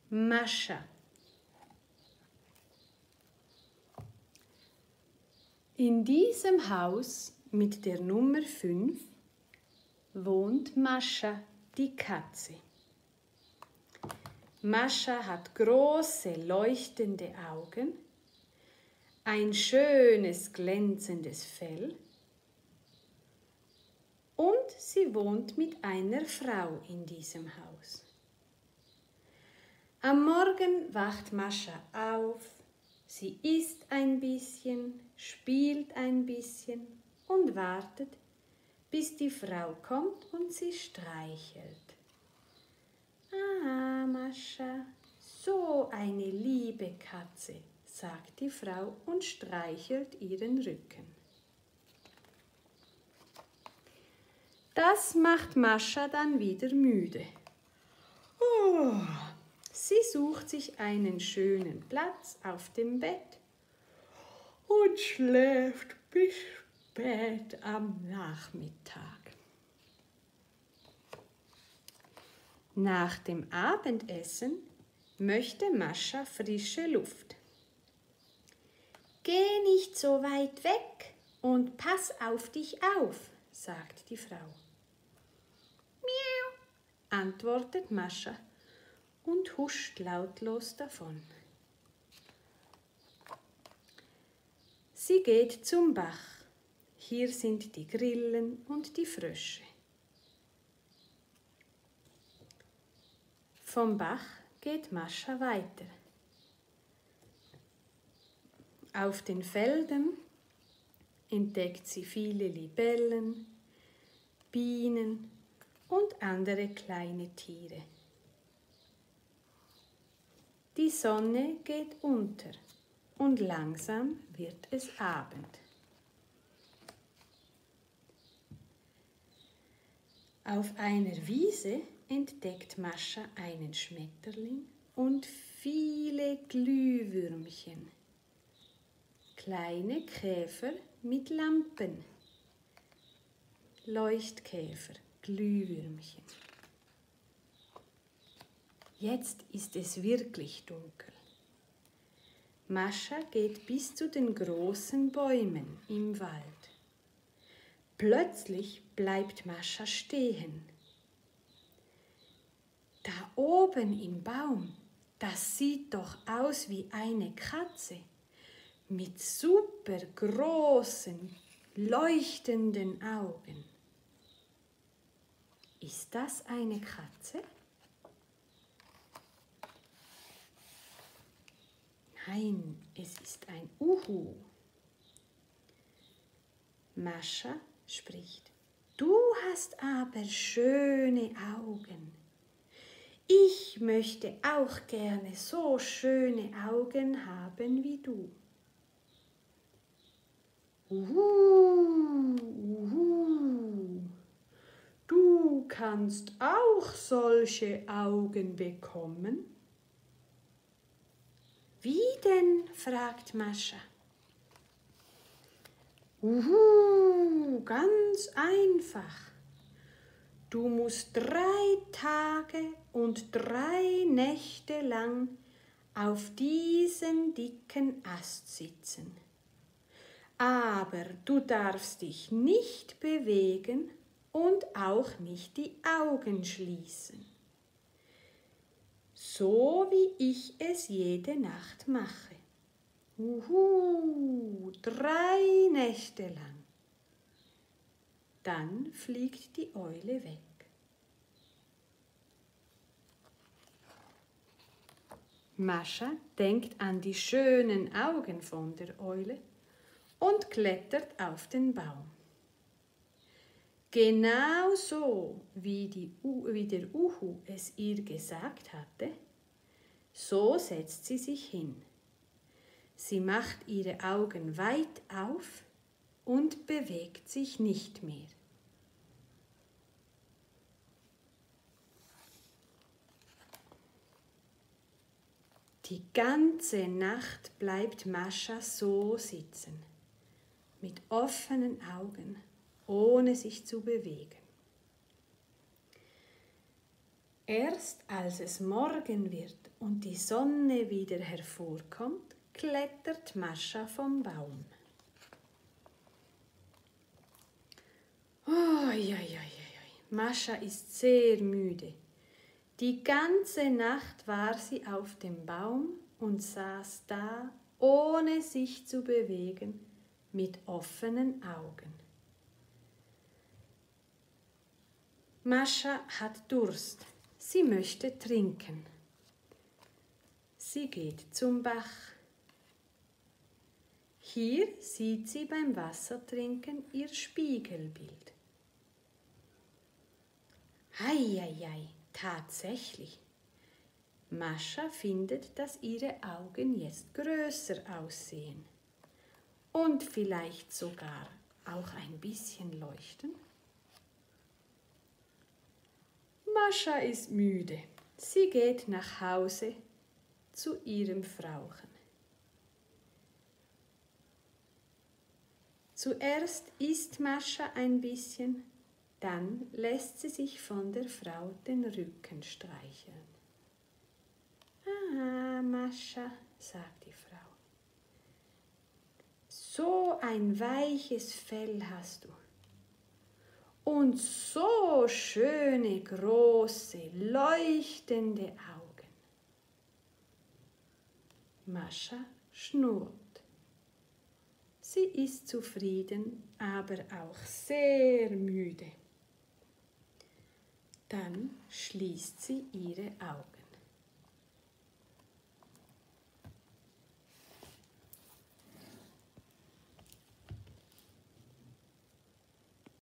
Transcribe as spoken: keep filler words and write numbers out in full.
Mascha. In diesem Haus mit der Nummer fünf wohnt Mascha, die Katze. Mascha hat große, leuchtende Augen, ein schönes, glänzendes Fell und sie wohnt mit einer Frau in diesem Haus. Am Morgen wacht Mascha auf, sie isst ein bisschen, spielt ein bisschen und wartet, bis die Frau kommt und sie streichelt. Ah, Mascha, so eine liebe Katze, sagt die Frau und streichelt ihren Rücken. Das macht Mascha dann wieder müde. Oh, sie sucht sich einen schönen Platz auf dem Bett und schläft bis spät am Nachmittag. Nach dem Abendessen möchte Mascha frische Luft. Geh nicht so weit weg und pass auf dich auf, sagt die Frau. Miau, antwortet Mascha und huscht lautlos davon. Sie geht zum Bach. Hier sind die Grillen und die Frösche. Vom Bach geht Mascha weiter. Auf den Feldern entdeckt sie viele Libellen, Bienen und andere kleine Tiere. Die Sonne geht unter und langsam wird es Abend. Auf einer Wiese entdeckt Mascha einen Schmetterling und viele Glühwürmchen. Kleine Käfer mit Lampen. Leuchtkäfer, Glühwürmchen. Jetzt ist es wirklich dunkel. Mascha geht bis zu den großen Bäumen im Wald. Plötzlich bleibt Mascha stehen. Da oben im Baum, das sieht doch aus wie eine Katze mit super großen, leuchtenden Augen. Ist das eine Katze? Nein, es ist ein Uhu. Mascha spricht, du hast aber schöne Augen. Ich möchte auch gerne so schöne Augen haben wie du. Uhu, uhu. Du kannst auch solche Augen bekommen? Wie denn? Fragt Mascha. Uhu, ganz einfach. Du musst drei Tage und drei Nächte lang auf diesen dicken Ast sitzen. Aber du darfst dich nicht bewegen und auch nicht die Augen schließen. So wie ich es jede Nacht mache. Uhu, drei Nächte lang. Dann fliegt die Eule weg. Mascha denkt an die schönen Augen von der Eule und klettert auf den Baum. Genau so, wie, die, wie der Uhu es ihr gesagt hatte, so setzt sie sich hin. Sie macht ihre Augen weit auf und bewegt sich nicht mehr. Die ganze Nacht bleibt Mascha so sitzen, mit offenen Augen, ohne sich zu bewegen. Erst als es Morgen wird und die Sonne wieder hervorkommt, klettert Mascha vom Baum. Oh, ja, ja, ja, ja. Mascha ist sehr müde. Die ganze Nacht war sie auf dem Baum und saß da, ohne sich zu bewegen, mit offenen Augen. Mascha hat Durst. Sie möchte trinken. Sie geht zum Bach. Hier sieht sie beim Wassertrinken ihr Spiegelbild. Heieiei, tatsächlich. Mascha findet, dass ihre Augen jetzt größer aussehen und vielleicht sogar auch ein bisschen leuchten. Mascha ist müde. Sie geht nach Hause zu ihrem Frauchen. Zuerst isst Mascha ein bisschen, dann lässt sie sich von der Frau den Rücken streicheln. Ah, Mascha, sagt die Frau, so ein weiches Fell hast du. Und so schöne, große, leuchtende Augen. Mascha schnurrt. Sie ist zufrieden, aber auch sehr müde. Dann schließt sie ihre Augen.